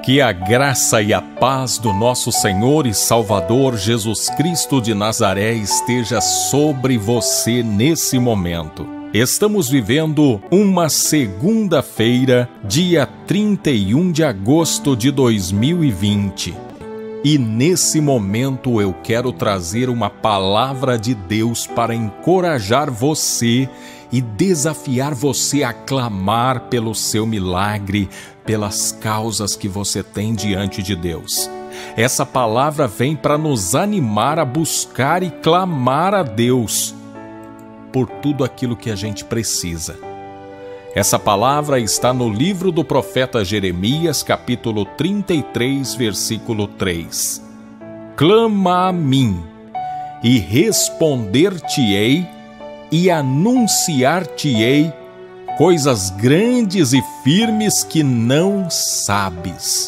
Que a graça e a paz do nosso Senhor e Salvador Jesus Cristo de Nazaré esteja sobre você nesse momento. Estamos vivendo uma segunda-feira, dia 31 de agosto de 2020. E nesse momento eu quero trazer uma palavra de Deus para encorajar você e desafiar você a clamar pelo seu milagre, pelas causas que você tem diante de Deus. Essa palavra vem para nos animar a buscar e clamar a Deus por tudo aquilo que a gente precisa. Essa palavra está no livro do profeta Jeremias, capítulo 33, versículo 3. Clama a mim, e responder-te-ei, e anunciar-te-ei coisas grandes e firmes que não sabes.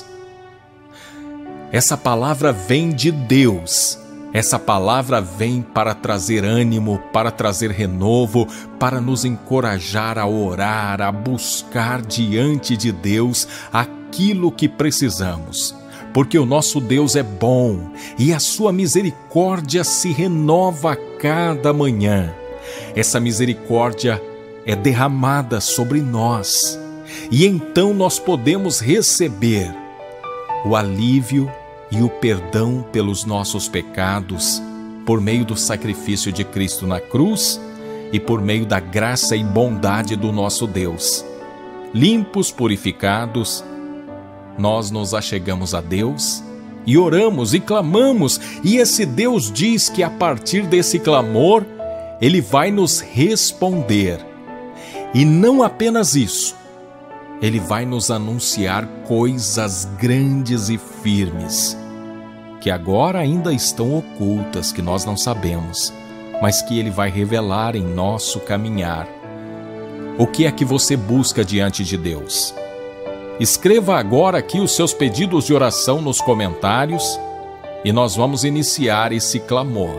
Essa palavra vem de Deus. Essa palavra vem para trazer ânimo, para trazer renovo, para nos encorajar a orar, a buscar diante de Deus aquilo que precisamos. Porque o nosso Deus é bom e a sua misericórdia se renova a cada manhã. Essa misericórdia é derramada sobre nós e então nós podemos receber o alívio e o perdão pelos nossos pecados por meio do sacrifício de Cristo na cruz e por meio da graça e bondade do nosso Deus. Limpos, purificados, nós nos achegamos a Deus e oramos e clamamos, e esse Deus diz que a partir desse clamor Ele vai nos responder. E não apenas isso, Ele vai nos anunciar coisas grandes e firmes, que agora ainda estão ocultas, que nós não sabemos, mas que Ele vai revelar em nosso caminhar. O que é que você busca diante de Deus? Escreva agora aqui os seus pedidos de oração nos comentários e nós vamos iniciar esse clamor.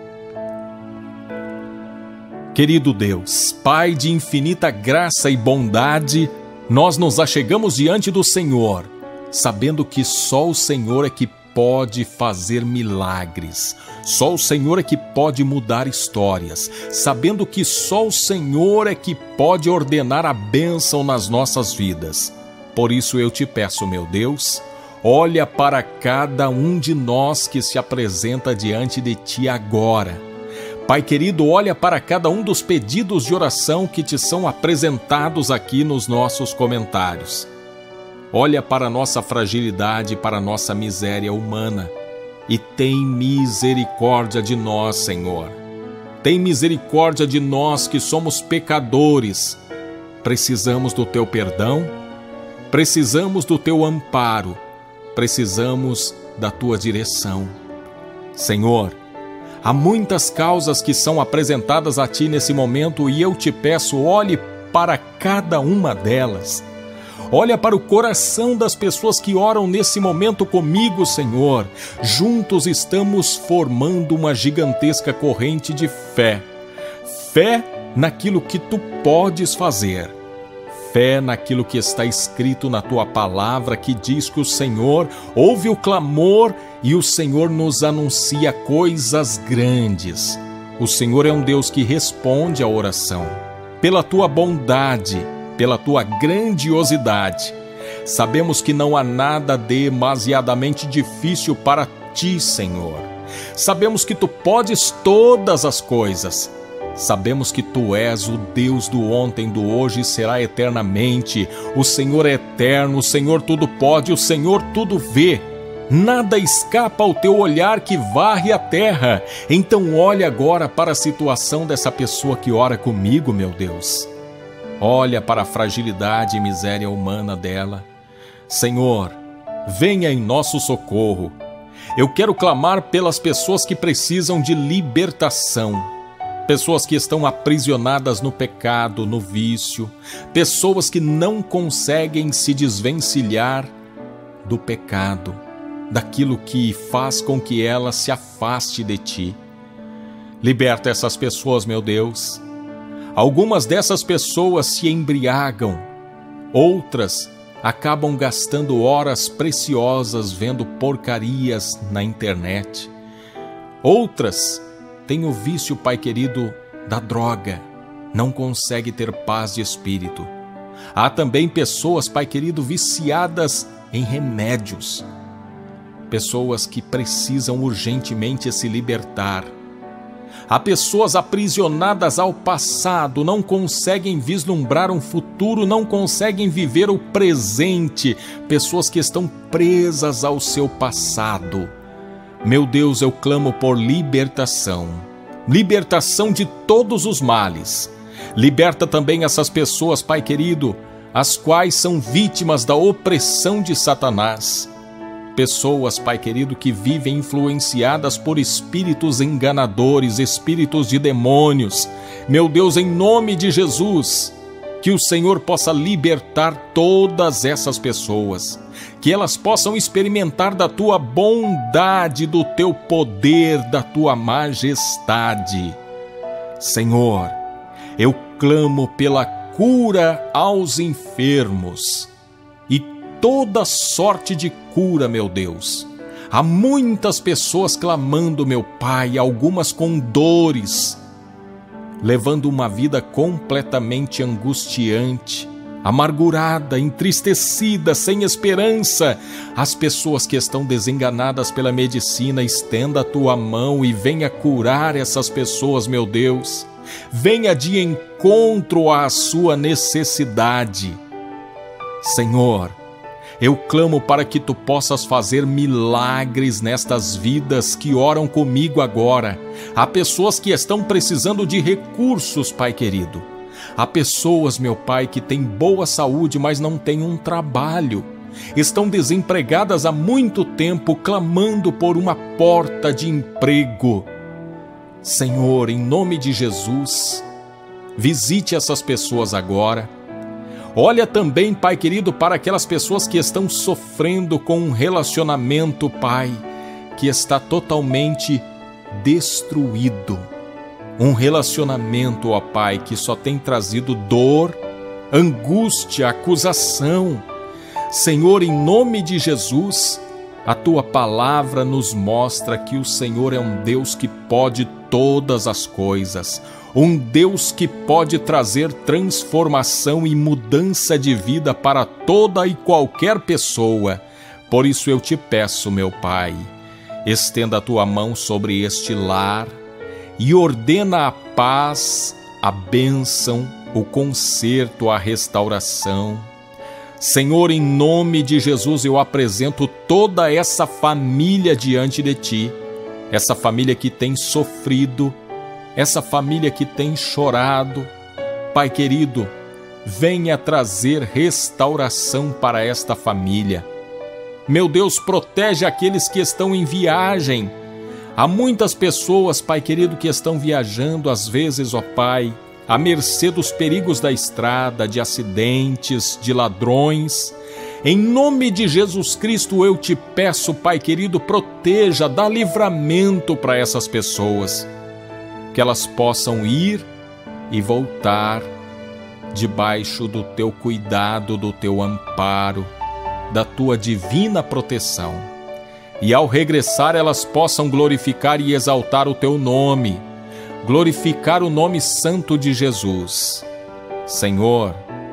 Querido Deus, Pai de infinita graça e bondade, nós nos achegamos diante do Senhor, sabendo que só o Senhor é que pode fazer milagres, só o Senhor é que pode mudar histórias, sabendo que só o Senhor é que pode ordenar a bênção nas nossas vidas. Por isso eu te peço, meu Deus, olha para cada um de nós que se apresenta diante de ti agora. Pai querido, olha para cada um dos pedidos de oração que te são apresentados aqui nos nossos comentários. Olha para a nossa fragilidade, para a nossa miséria humana e tem misericórdia de nós, Senhor. Tem misericórdia de nós que somos pecadores. Precisamos do teu perdão, precisamos do teu amparo, precisamos da tua direção. Senhor, há muitas causas que são apresentadas a Ti nesse momento e eu te peço, olhe para cada uma delas. Olha para o coração das pessoas que oram nesse momento comigo, Senhor. Juntos estamos formando uma gigantesca corrente de fé. Fé naquilo que Tu podes fazer. Fé naquilo que está escrito na Tua palavra, que diz que o Senhor ouve o clamor e o Senhor nos anuncia coisas grandes. O Senhor é um Deus que responde à oração. Pela Tua bondade, pela Tua grandiosidade, sabemos que não há nada demasiadamente difícil para Ti, Senhor. Sabemos que Tu podes todas as coisas. Sabemos que Tu és o Deus do ontem, do hoje e será eternamente. O Senhor é eterno, o Senhor tudo pode, o Senhor tudo vê. Nada escapa ao Teu olhar que varre a terra. Então olha agora para a situação dessa pessoa que ora comigo, meu Deus. Olha para a fragilidade e miséria humana dela. Senhor, venha em nosso socorro. Eu quero clamar pelas pessoas que precisam de libertação. Pessoas que estão aprisionadas no pecado, no vício. Pessoas que não conseguem se desvencilhar do pecado, daquilo que faz com que ela se afaste de Ti. Liberta essas pessoas, meu Deus. Algumas dessas pessoas se embriagam, outras acabam gastando horas preciosas vendo porcarias na internet. Outras têm o vício, Pai querido, da droga, não consegue ter paz de espírito. Há também pessoas, Pai querido, viciadas em remédios, pessoas que precisam urgentemente se libertar. Há pessoas aprisionadas ao passado, não conseguem vislumbrar um futuro, não conseguem viver o presente, pessoas que estão presas ao seu passado. Meu Deus, eu clamo por libertação, libertação de todos os males. Liberta também essas pessoas, Pai querido, as quais são vítimas da opressão de Satanás. Pessoas, Pai querido, que vivem influenciadas por espíritos enganadores, espíritos de demônios. Meu Deus, em nome de Jesus, que o Senhor possa libertar todas essas pessoas, que elas possam experimentar da Tua bondade, do Teu poder, da Tua majestade. Senhor, eu clamo pela cura aos enfermos e toda sorte de cura, meu Deus. Há muitas pessoas clamando, meu Pai, algumas com dores, levando uma vida completamente angustiante, amargurada, entristecida, sem esperança. As pessoas que estão desenganadas pela medicina, estenda a Tua mão e venha curar essas pessoas, meu Deus. Venha de encontro à sua necessidade. Senhor, eu clamo para que Tu possas fazer milagres nestas vidas que oram comigo agora. Há pessoas que estão precisando de recursos, Pai querido. Há pessoas, meu Pai, que têm boa saúde, mas não têm um trabalho. Estão desempregadas há muito tempo, clamando por uma porta de emprego. Senhor, em nome de Jesus, visite essas pessoas agora. Olha também, Pai querido, para aquelas pessoas que estão sofrendo com um relacionamento, Pai, que está totalmente destruído. Um relacionamento, ó Pai, que só tem trazido dor, angústia, acusação. Senhor, em nome de Jesus, a Tua palavra nos mostra que o Senhor é um Deus que pode todas as coisas, um Deus que pode trazer transformação e mudança de vida para toda e qualquer pessoa. Por isso eu te peço, meu Pai, estenda a Tua mão sobre este lar e ordena a paz, a bênção, o conserto, a restauração. Senhor, em nome de Jesus, eu apresento toda essa família diante de Ti, essa família que tem sofrido, essa família que tem chorado. Pai querido, venha trazer restauração para esta família. Meu Deus, protege aqueles que estão em viagem. Há muitas pessoas, Pai querido, que estão viajando, às vezes, ó Pai, à mercê dos perigos da estrada, de acidentes, de ladrões. Em nome de Jesus Cristo, eu te peço, Pai querido, proteja, dá livramento para essas pessoas, que elas possam ir e voltar debaixo do Teu cuidado, do Teu amparo, da Tua divina proteção. E ao regressar, elas possam glorificar e exaltar o Teu nome, glorificar o nome santo de Jesus. Senhor,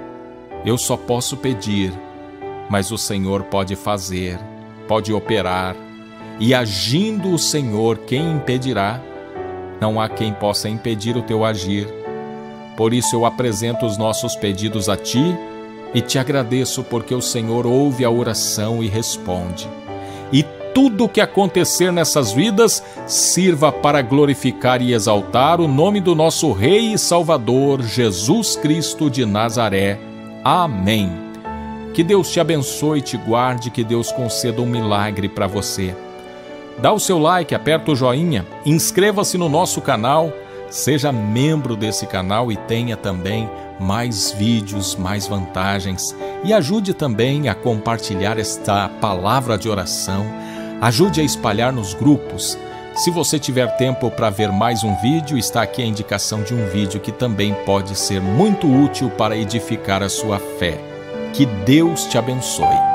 eu só posso pedir, mas o Senhor pode fazer, pode operar, e agindo o Senhor, quem impedirá? Não há quem possa impedir o Teu agir. Por isso eu apresento os nossos pedidos a Ti e Te agradeço porque o Senhor ouve a oração e responde. E tudo o que acontecer nessas vidas sirva para glorificar e exaltar o nome do nosso Rei e Salvador, Jesus Cristo de Nazaré. Amém. Que Deus te abençoe e te guarde, que Deus conceda um milagre para você. Dá o seu like, aperta o joinha, inscreva-se no nosso canal, seja membro desse canal e tenha também mais vídeos, mais vantagens. E ajude também a compartilhar esta palavra de oração, ajude a espalhar nos grupos. Se você tiver tempo para ver mais um vídeo, está aqui a indicação de um vídeo que também pode ser muito útil para edificar a sua fé. Que Deus te abençoe.